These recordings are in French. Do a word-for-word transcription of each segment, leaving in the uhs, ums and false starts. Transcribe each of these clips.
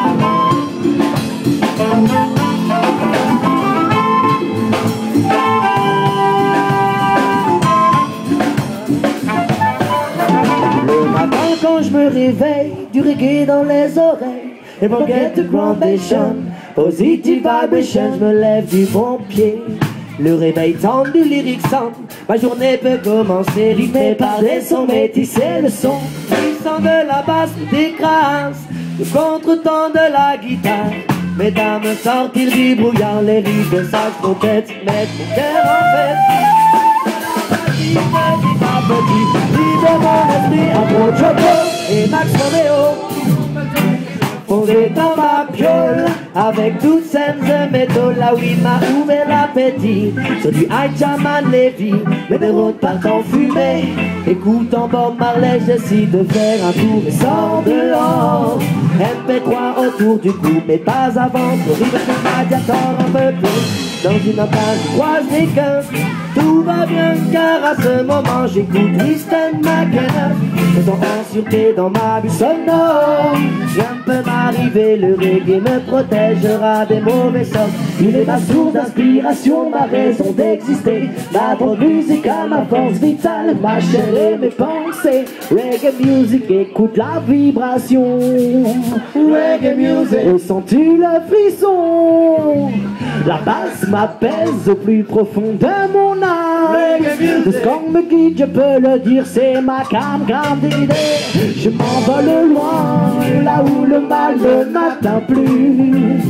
Le matin quand je me réveille, du reggae dans les oreilles, et forget the groundation, positive vibration, je me lève du bon pied. Le réveil tendre du lyric sound, ma journée peut commencer, rythmée par des sons métissés, le son puissant de la basse des grâces, le contretemps de la guitare. Mesdames sortent-ils du brouillard, les riffs de sax trompette mettent mon cœur en fête. Petit, à petit, libre mon esprit, entre Choco et Max Romeo, fondé dans ma piole, avec toutes scènes de métaux, là où il m'a ouvert l'appétit. Sur du High Jaman Levy, mais des routes partent en fumée. Écoutant Bob Marley, j'essaie de faire un tour et sors dehors. M P trois autour du cou, mais pas avant, pour rive de Radiator un peu plus. Dans une impasse, je croise les cœurs, tout va bien car à ce moment j'écoute Winston McKenna. Je sens en sûreté dans ma bulle sonore. Rien ne peut m'arriver, le reggae me protégera des mauvais sorts. Il est ma source d'inspiration, ma raison d'exister. Ma bonne musique à ma force vitale, ma chair et mes pensées. Reggae music, écoute la vibration. Reggae music, ressens-tu le frisson? La basse m'apaise au plus profond de mon âme. De ce qu'on me guide, je peux le dire, c'est ma cam grande idée. Je m'envole loin, là où le mal ne m'atteint plus.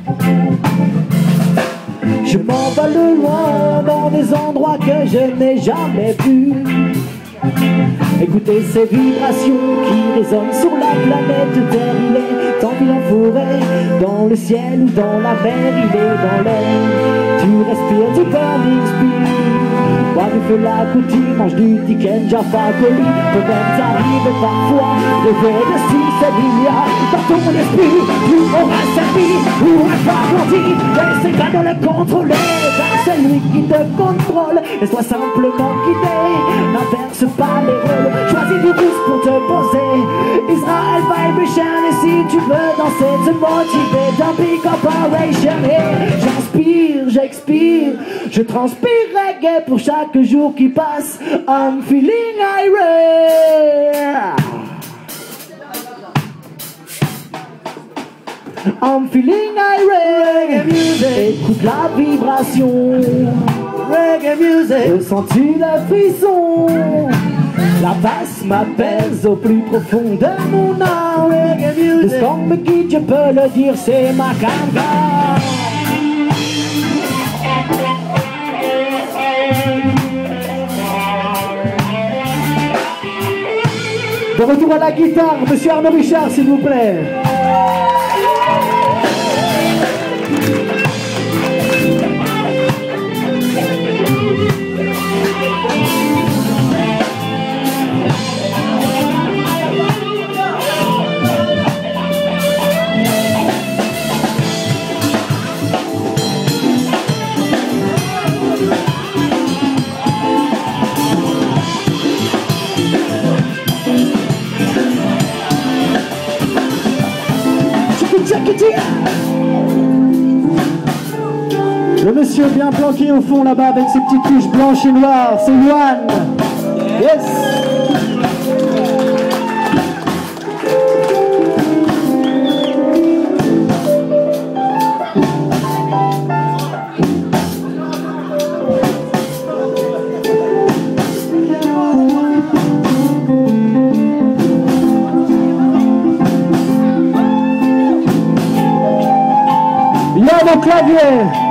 Je m'envole loin, dans des endroits que je n'ai jamais vus. Écoutez ces vibrations qui résonnent sur la planète Terre. Il est tant qu'il en forêt, dans le ciel ou dans la mer, il est dans l'air. Tu respires, tu peux m'inspirer. Bois du feu la coutume, mange du Dickens, Jaffa Coli. Peut-être t'arrive parfois de ver de six milliards dans ton esprit. Tu auras servi ou pas grandi, laissez pas de le contrôler par celui qui te contrôle. Laisse-toi simplement guider, n'inverse pas les rôles. Choisis du douce pour te poser. Israel Vibration, et si tu veux danser, te motiver d'un big operation. Et j'inspire, j'expire, je transpire reggae pour chaque jour qui passe. I'm feeling irate. I'm feeling irate. Reggae music, écoute la vibration. Reggae music, ressens-tu le frisson? La basse m'apaise au plus profond de mon âme. Reggae music, de ce qu'on me guide, je peux le dire, c'est ma cam. De retour à la guitare, monsieur Arnaud Richard, s'il vous plaît. Le monsieur bien planqué au fond là-bas avec ses petites touches blanches et noires, c'est Luan. Yes. Yann au clavier.